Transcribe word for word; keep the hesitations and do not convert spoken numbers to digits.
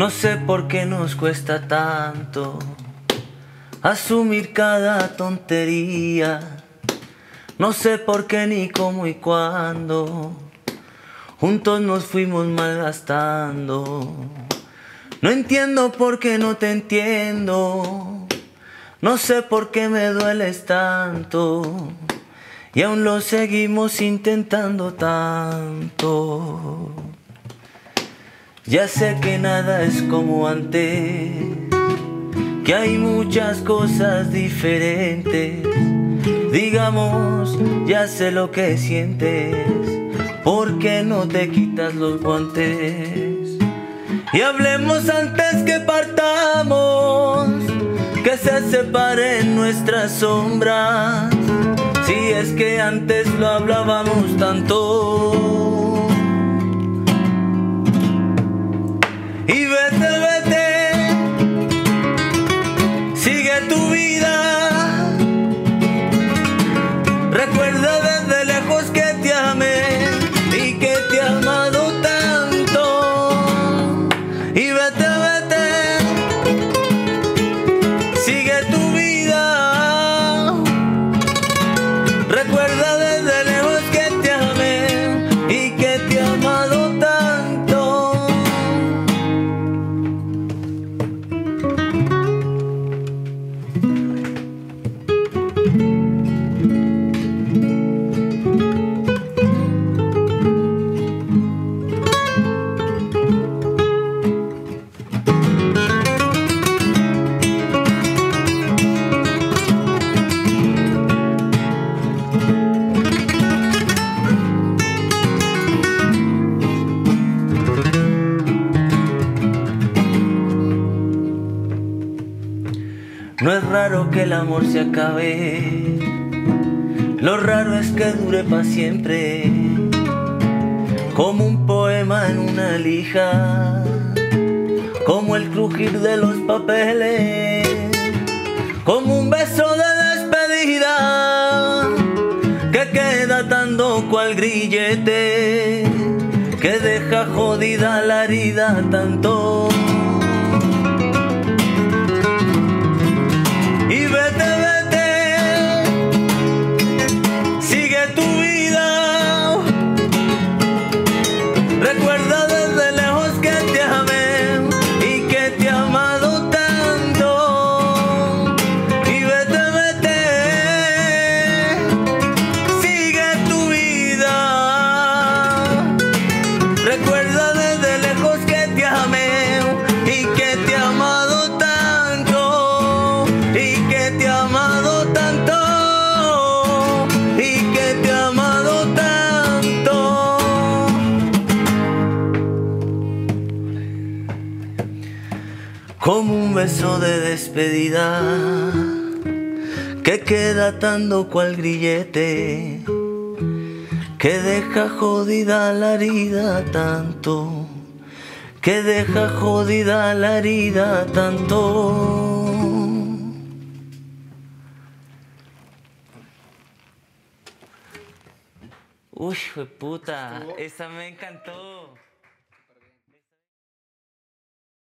No sé por qué nos cuesta tanto asumir cada tontería. No sé por qué ni cómo y cuándo juntos nos fuimos malgastando. No entiendo por qué no te entiendo. No sé por qué me dueles tanto y aún lo seguimos intentando tanto. Ya sé que nada es como antes, que hay muchas cosas diferentes. Digamos, ya sé lo que sientes, ¿por qué no te quitas los guantes? Y hablemos antes que partamos, que se separen nuestras sombras. Si es que antes lo hablábamos tanto. Y vete, vete, sigue tu vida. Recuerda desde lejos que te amé y que te he amado tanto. Y vete, vete, sigue tu vida. Recuerda desde lejos que te amé y que te he amado tanto. No es raro que el amor se acabe, lo raro es que dure para siempre, como un poema en una lija, como el crujir de los papeles, como un beso de despedida que queda atando cual grillete, que deja jodida la herida tanto. Y vete, vete, sigue tu vida. Recuerda desde lejos que te amé y que te he amado tanto. Y vete, vete, sigue tu vida. Recuerda desde lejos que te amé y que te he amado tanto. Y que te he amado tanto, y que te he amado tanto. Como un beso de despedida que queda atando cual grillete, que deja jodida la herida tanto, que deja jodida la herida tanto. Uy, puta, esa me encantó.